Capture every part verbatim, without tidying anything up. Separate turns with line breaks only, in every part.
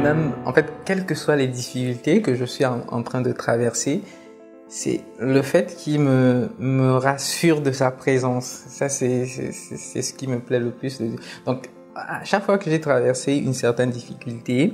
même, en fait, quelles que soient les difficultés que je suis en, en train de traverser, c'est le fait qu'il me, me rassure de sa présence. Ça, c'est, c'est, c'est ce qui me plaît le plus. Donc, à chaque fois que j'ai traversé une certaine difficulté,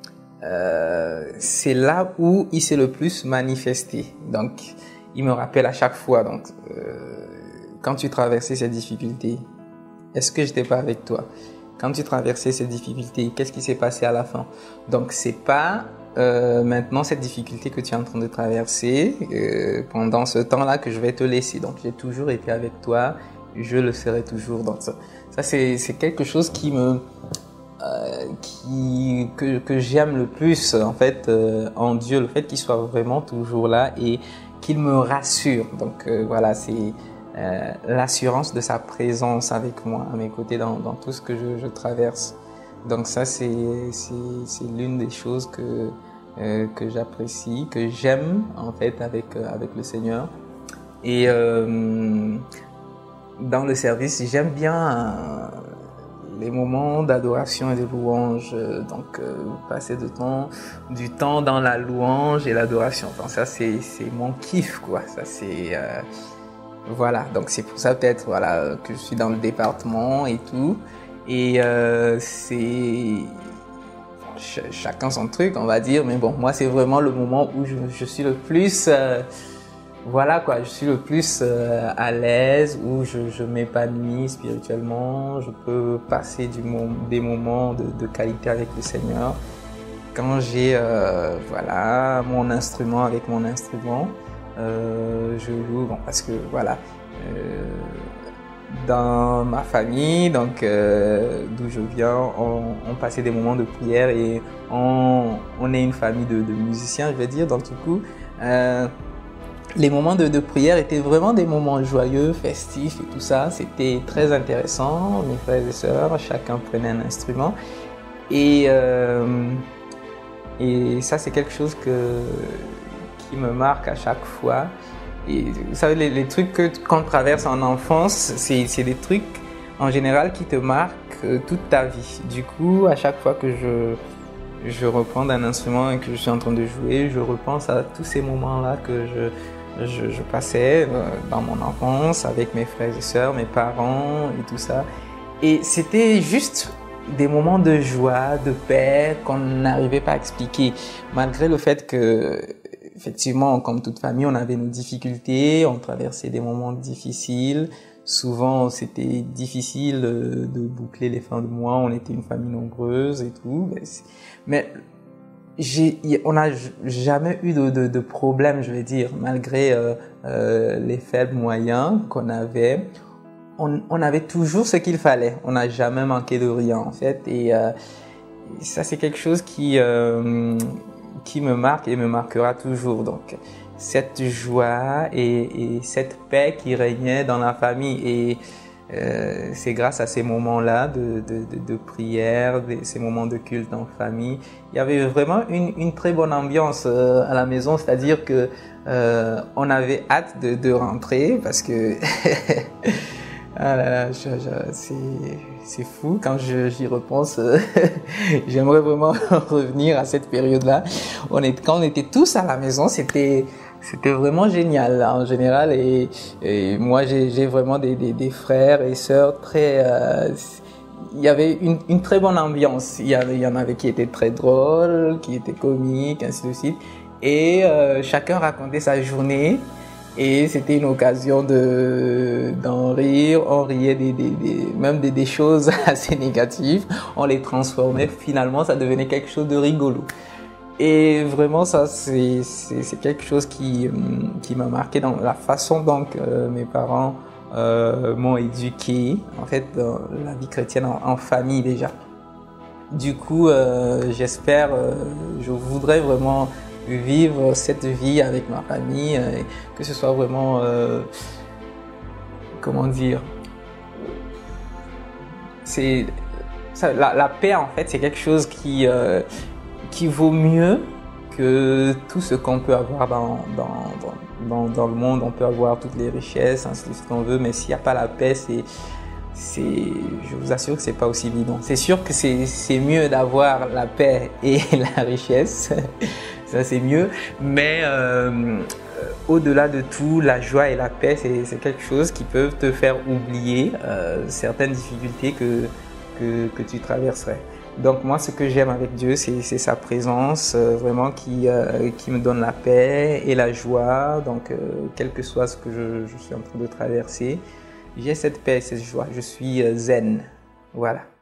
euh, c'est là où il s'est le plus manifesté. Donc, il me rappelle à chaque fois. Donc, euh, quand tu traversais cette difficulté, est-ce que j'étais pas avec toi? Quand tu traversais cette difficulté, qu'est-ce qui s'est passé à la fin? Donc, c'est pas euh, maintenant cette difficulté que tu es en train de traverser euh, pendant ce temps-là que je vais te laisser. Donc, j'ai toujours été avec toi, je le serai toujours. Donc, ça, ça c'est, c'est quelque chose qui me, euh, qui que que j'aime le plus en fait euh, en Dieu, le fait qu'il soit vraiment toujours là et qu'il me rassure. Donc, euh, voilà, c'est Euh, l'assurance de sa présence avec moi, à mes côtés, dans, dans tout ce que je, je traverse. Donc ça, c'est, c'est, c'est l'une des choses que, euh, que j'apprécie, que j'aime en fait avec, euh, avec le Seigneur. Et euh, dans le service, j'aime bien euh, les moments d'adoration et de louange. Donc euh, passer de temps, du temps dans la louange et l'adoration. Enfin, ça, c'est, c'est mon kiff, quoi. Ça, c'est... Euh, Voilà, donc c'est pour ça peut-être voilà, que je suis dans le département et tout. Et euh, c'est ch chacun son truc, on va dire. Mais bon, moi, c'est vraiment le moment où je, je suis le plus... Euh, voilà quoi, je suis le plus euh, à l'aise, où je, je m'épanouis spirituellement. Je peux passer du mom des moments de, de qualité avec le Seigneur. Quand j'ai euh, voilà, mon instrument avec mon instrument. Euh, je loue bon, parce que voilà euh, dans ma famille donc euh, d'où je viens on, on passait des moments de prière et on, on est une famille de, de musiciens je vais dire donc du coup euh, les moments de, de prière étaient vraiment des moments joyeux, festifs et tout ça, c'était très intéressant. Mes frères et sœurs, chacun prenait un instrument et euh, et ça c'est quelque chose que qui me marque à chaque fois. Et vous savez, les, les trucs que qu'on traverse en enfance, c'est, c'est des trucs en général qui te marquent euh, toute ta vie. Du coup, à chaque fois que je, je reprends un instrument et que je suis en train de jouer, je repense à tous ces moments-là que je, je, je passais euh, dans mon enfance avec mes frères et sœurs, mes parents et tout ça. Et c'était juste des moments de joie, de paix qu'on n'arrivait pas à expliquer, malgré le fait que effectivement, comme toute famille, on avait nos difficultés, on traversait des moments difficiles. Souvent, c'était difficile de boucler les fins de mois. On était une famille nombreuse et tout. Mais j'ai, on n'a jamais eu de, de, de problème, je vais dire, malgré euh, euh, les faibles moyens qu'on avait. On, on avait toujours ce qu'il fallait. On n'a jamais manqué de rien, en fait. Et, euh, et ça, c'est quelque chose qui... Euh, qui me marque et me marquera toujours. Donc, cette joie et, et cette paix qui régnait dans la famille. Et euh, c'est grâce à ces moments-là de, de, de, de prière, de, ces moments de culte en famille. Il y avait vraiment une, une très bonne ambiance euh, à la maison, c'est-à-dire que euh, on avait hâte de, de rentrer parce que ah là là, je, je, c'est, c'est fou quand je, j'y repense. J'aimerais vraiment revenir à cette période-là. On est, quand on était tous à la maison, c'était, c'était vraiment génial en général. Et, et moi, j'ai, j'ai vraiment des, des, des frères et sœurs très. Euh, il y avait une, une très bonne ambiance. Il y avait, il y en avait qui étaient très drôles, qui étaient comiques, ainsi de suite. Et euh, chacun racontait sa journée. Et c'était une occasion de, d'en rire. On riait des, des, des, même des, des choses assez négatives. On les transformait. Finalement, ça devenait quelque chose de rigolo. Et vraiment, ça, c'est, c'est, c'est quelque chose qui, qui m'a marqué dans la façon dont euh, mes parents euh, m'ont éduqué, en fait, dans la vie chrétienne en, en famille déjà. Du coup, euh, j'espère, euh, je voudrais vraiment vivre cette vie avec ma famille, euh, que ce soit vraiment, euh, comment dire, c'est ça, la, la paix en fait, c'est quelque chose qui euh, qui vaut mieux que tout ce qu'on peut avoir dans dans, dans dans dans le monde. On peut avoir toutes les richesses, ainsi de suite qu'on veut, mais s'il n'y a pas la paix, c'est c'est, je vous assure que c'est pas aussi évident. C'est sûr que c'est, c'est mieux d'avoir la paix et la richesse, ça c'est mieux, mais euh, au-delà de tout, la joie et la paix, c'est, c'est quelque chose qui peuvent te faire oublier euh, certaines difficultés que, que, que tu traverserais. Donc moi, ce que j'aime avec Dieu, c'est, c'est sa présence, euh, vraiment qui, euh, qui me donne la paix et la joie. Donc, euh, quel que soit ce que je, je suis en train de traverser, j'ai cette paix et cette joie. Je suis euh, zen. Voilà.